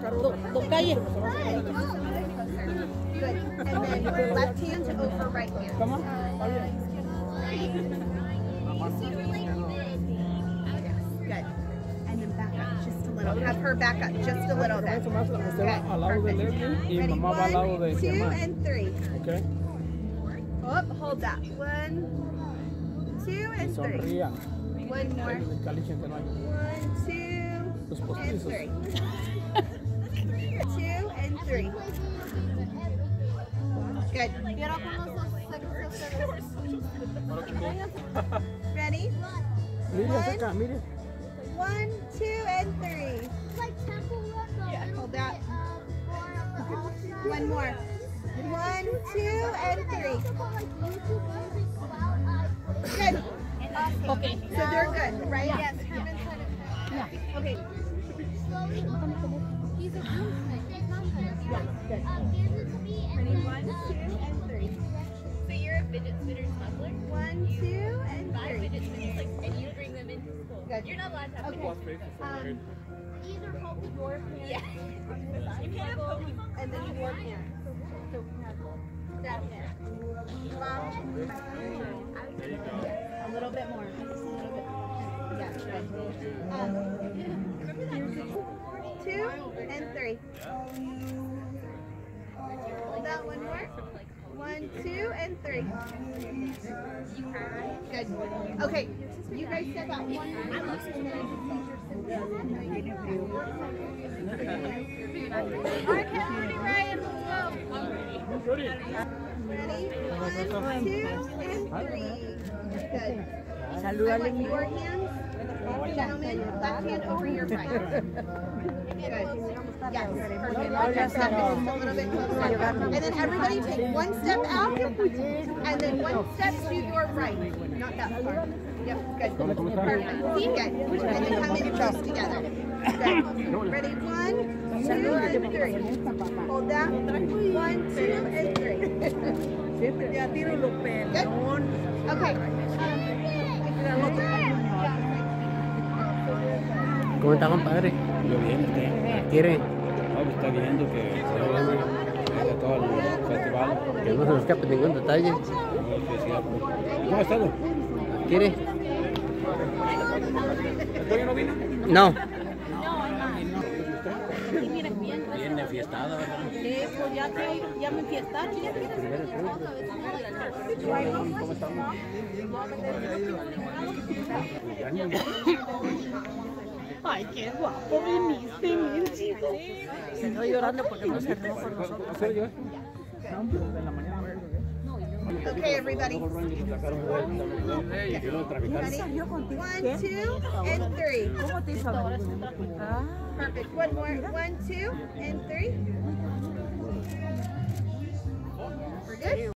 calle. Good. And then left hand over right hand. Come on. Good. And then back up just a little. Have her back up just a little bit. Good. Perfect. Ready? 1, 2, and 3. Okay. Up. Hold that. 1, 2, and 3. One more. 1, 2, and 3. 2 and 3. Good. Ready? 1, 2, and 3. Hold that. One more. 1, 2, and 3. Good. Okay. So they're good, right? Yes. Yeah. Okay. Ready? 1, 2, and 3. So you're a fidget spinner smuggler? 1, 2, and 5 3. fidget spinners, and you bring them into school. Good. You're not allowed to have Okay. Either hold your hand. Yeah. You can't have Pokemon. And then your hand. So that hand. A little bit more. Just a little bit. Yeah, good. 2 and 3. Hold that one more. 1, 2, and 3. Good. Okay. You guys said that one more. Alright, Kennedy, Ryan, let's go. Ready? 1, 2, and 3. Good. Salúdale. Your hands, gentlemen, left hand over your right. Good. Yes, perfect. Okay, just a little bit closer. And then everybody take one step out, and then one step to your right. Not that far. Yep, good. Perfect. Good. And then come in close together. Good. Ready? 1, 2, and 3. Hold that. 1, 2, and 3. Good. Okay. ¿Cómo está, compadre? Yo bien, ¿usted? ¿Quiere? No, pues está viendo que se va a todo el festival. Que no se nos escape ningún detalle. ¿Cómo ha estado? ¿Quiere? ¿Todavía no vino? No. Bien enfiestada, ¿verdad? Pues ya me enfiestaron. ¿Cómo estamos? Ay, qué guapo viniste, mi chico. Se está llorando porque no se rió con nosotros. Okay, everybody. Ready? 1, 2, and 3. ¿Cómo te hizo? Perfect. One more. 1, 2, and 3. We're good.